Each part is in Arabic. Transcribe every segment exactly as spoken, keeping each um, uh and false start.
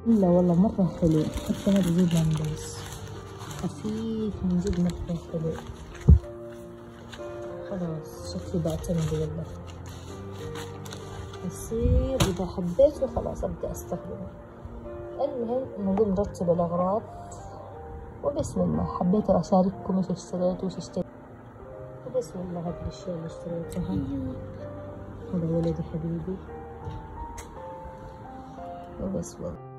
لا والله مرة حلو، حتى ما بزيد بامبرز، خفيف من جد مرة حلو. خلاص شكلي بعتمد والله، يصير إذا حبيته خلاص أبدأ أستخدمه. المهم نقوم نرتب الأغراض وبسم الله. حبيت أشارككم إيش اشتريت وإيش اشتريت، وبسم الله هذه الأشياء اللي اشتريتها. هذا ولدي حبيبي، وبس والله.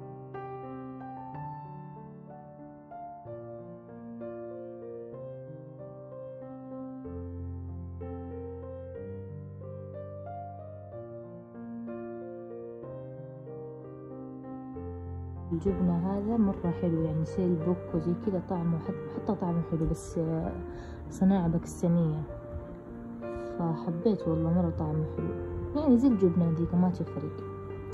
الجبنة هذا مرة حلو، يعني سيل بوك وزي كذا طعمه، حتى طعمه حلو، بس صناعة باكستانية، فحبيت والله مرة طعمه حلو، يعني زي الجبنة ديك ما تفرق.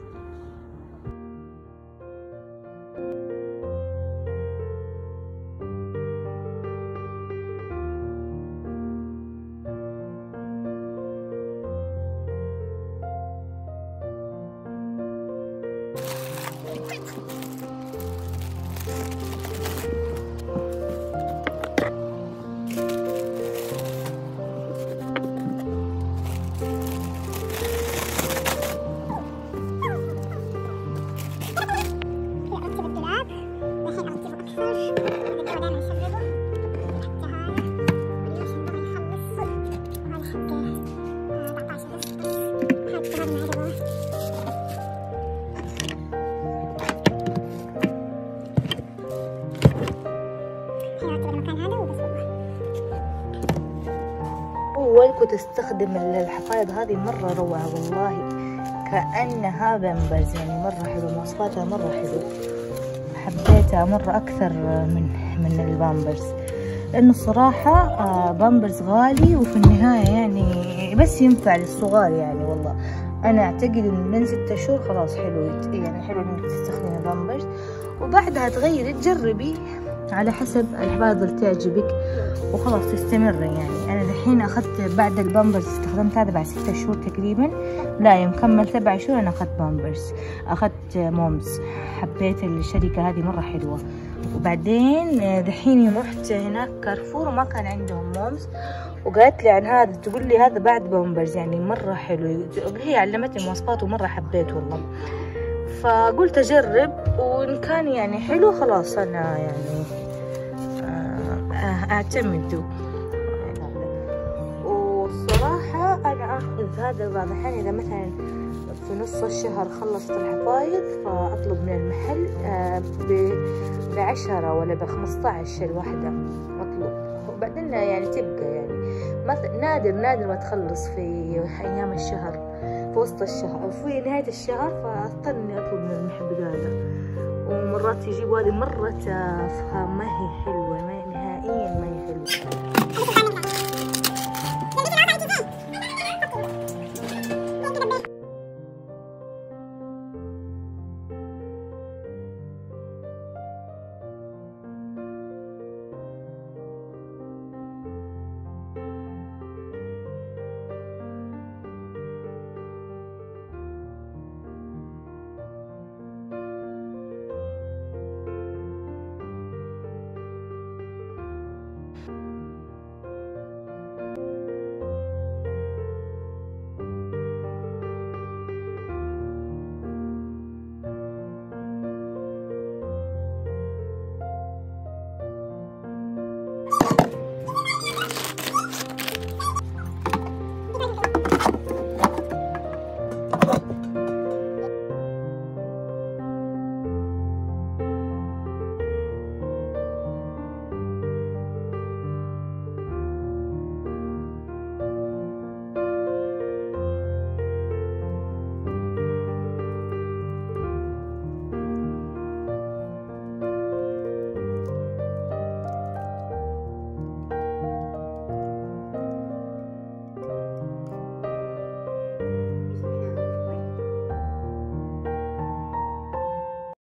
أول كنت أستخدم الحفايض هذه مرة روعة والله، كأنها بامبرز، يعني مرة حلو، مواصفاتها مرة حلو، حبيتها مرة أكثر من من البامبرز، لأنه الصراحة بامبرز غالي، وفي النهاية يعني بس ينفع للصغار يعني. والله أنا أعتقد إنه من ستة شهور خلاص حلو، يعني حلو إنك تستخدمي بامبرز، وبعدها تغيري تجربي على حسب الحفاظ اللي تعجبك وخلاص تستمري. يعني أنا الحين أخذت بعد البامبرز، استخدمت هذا بعد ستة شهور تقريبا، لا يوم كمل سبع شهور أنا أخذت بامبرز، أخذت مومز، حبيت الشركة هذه مرة حلوة. وبعدين دحين يوم رحت هناك كارفور وما كان عندهم مومز، وقالت لي عن هذا، تقول لي هذا بعد بامبرز، يعني مرة حلو، هي علمتني مواصفات ومرة حبيت والله، فقلت أجرب، وإن كان يعني حلو خلاص أنا يعني أعتمده. والصراحة أنا أخذ هذا بعض الأحيان إذا مثلا في نص الشهر خلصت الحفايض، فأطلب من المحل بعشرة ولا بخمسطعش الواحدة أطلب، وبعدين يعني تبقى يعني نادر نادر ما تخلص في أيام الشهر، في وسط الشهر في نهاية الشهر، فأضطر إني أطلب من المحل هذا. ومرات يجيبوا هذه مرة تافهة ما هي حلوة.